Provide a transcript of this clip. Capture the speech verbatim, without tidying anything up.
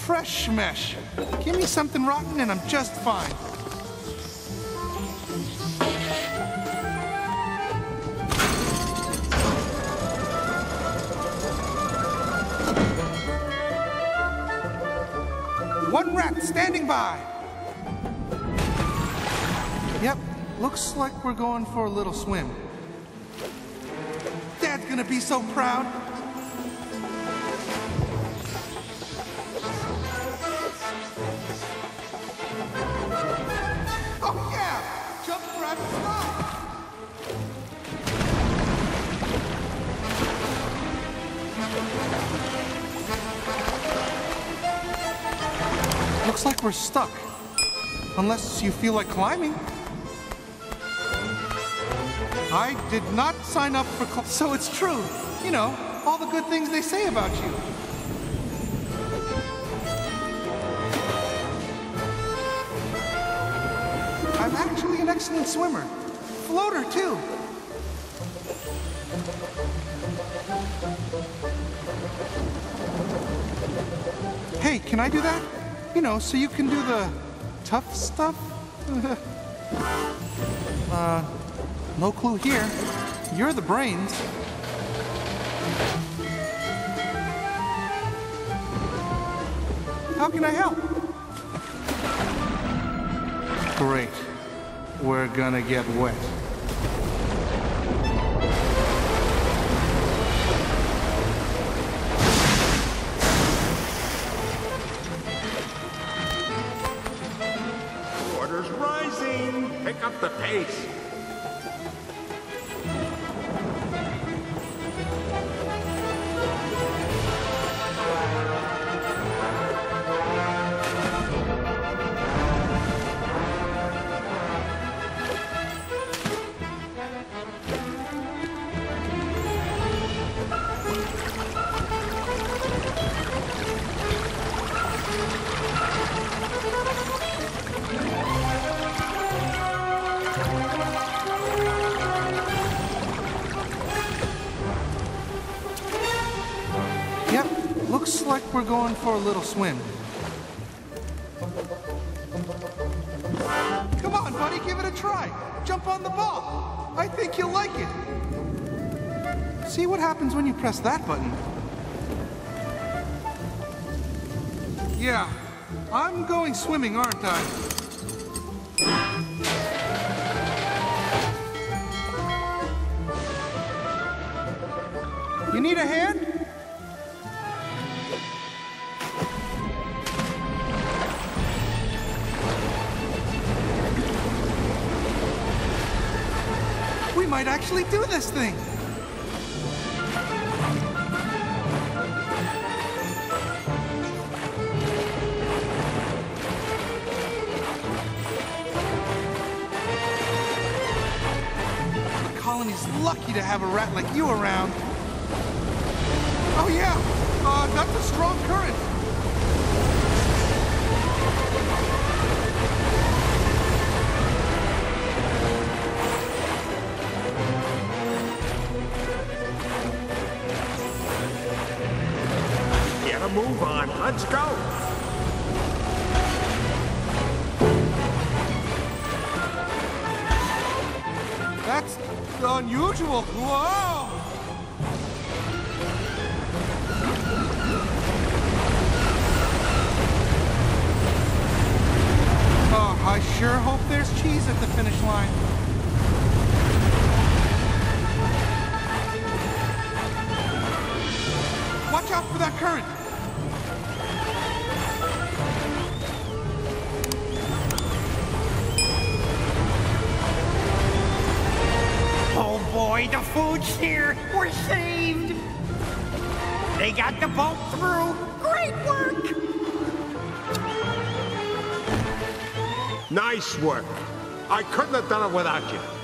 fresh mesh. Give me something rotten and I'm just fine. One rat standing by. Yep, looks like we're going for a little swim. Dad's gonna be so proud. Oh yeah! Jump, grab, and slide! Looks like we're stuck. Unless you feel like climbing. I did not sign up for cl- so it's true. You know, all the good things they say about you. I'm actually an excellent swimmer. Floater, too. Hey, can I do that? You know, so you can do the tough stuff? uh, no clue here. You're the brains. How can I help? Great. We're gonna get wet. Water's rising. Pick up the pace. Looks like we're going for a little swim. Come on, buddy, give it a try. Jump on the ball. I think you'll like it. See what happens when you press that button. Yeah, I'm going swimming, aren't I? You need a hand? We might actually do this thing. The colony's lucky to have a rat like you around. Oh yeah, uh, that's a strong current. Move on. Let's go. That's unusual. Whoa! Oh, I sure hope there's cheese at the finish line. Watch out for that current. Oh boy, the food's here. We're saved. They got the boat through. Great work. Nice work. I couldn't have done it without you.